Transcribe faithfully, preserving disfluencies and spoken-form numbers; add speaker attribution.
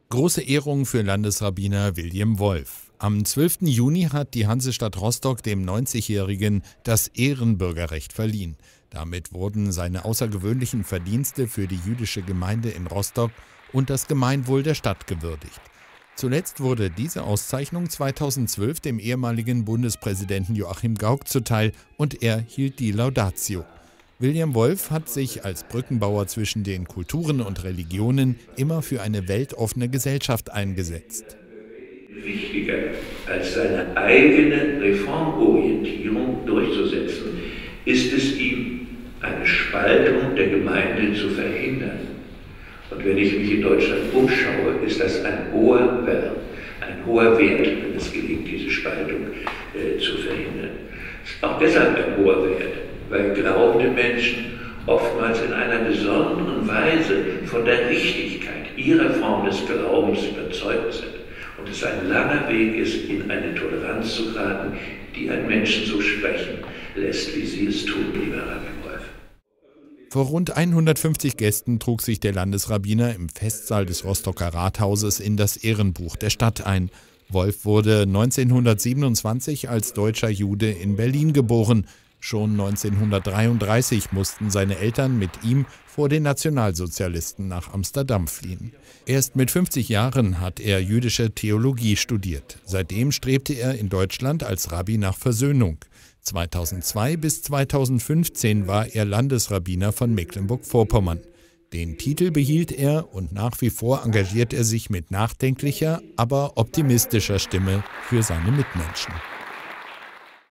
Speaker 1: Große Ehrung für Landesrabbiner William Wolf. Am zwölften Juni hat die Hansestadt Rostock dem neunzigjährigen das Ehrenbürgerrecht verliehen. Damit wurden seine außergewöhnlichen Verdienste für die jüdische Gemeinde in Rostock und das Gemeinwohl der Stadt gewürdigt. Zuletzt wurde diese Auszeichnung zweitausendzwölf dem ehemaligen Bundespräsidenten Joachim Gauck zuteil und er hielt die Laudatio. William Wolf hat sich als Brückenbauer zwischen den Kulturen und Religionen immer für eine weltoffene Gesellschaft eingesetzt.
Speaker 2: Wichtiger als seine eigene Reformorientierung durchzusetzen, ist es ihm, eine Spaltung der Gemeinde zu verhindern. Und wenn ich mich in Deutschland umschaue, ist das ein hoher Wert, ein hoher Wert, wenn es gelingt, diese Spaltung äh, zu verhindern. Es ist auch deshalb ein hoher Wert, weil glaubende Menschen oftmals in einer besonderen Weise von der Richtigkeit ihrer Form des Glaubens überzeugt sind. Und es ein langer Weg ist, in eine Toleranz zu geraten, die einen Menschen so sprechen lässt, wie Sie es tun, lieber Rabbi Wolf.
Speaker 1: Vor rund hundertfünfzig Gästen trug sich der Landesrabbiner im Festsaal des Rostocker Rathauses in das Ehrenbuch der Stadt ein. Wolf wurde neunzehnhundertsiebenundzwanzig als deutscher Jude in Berlin geboren. Schon neunzehnhundertdreiunddreißig mussten seine Eltern mit ihm vor den Nationalsozialisten nach Amsterdam fliehen. Erst mit fünfzig Jahren hat er jüdische Theologie studiert. Seitdem strebte er in Deutschland als Rabbi nach Versöhnung. zweitausendzwei bis zweitausendfünfzehn war er Landesrabbiner von Mecklenburg-Vorpommern. Den Titel behielt er und nach wie vor engagiert er sich mit nachdenklicher, aber optimistischer Stimme für seine Mitmenschen.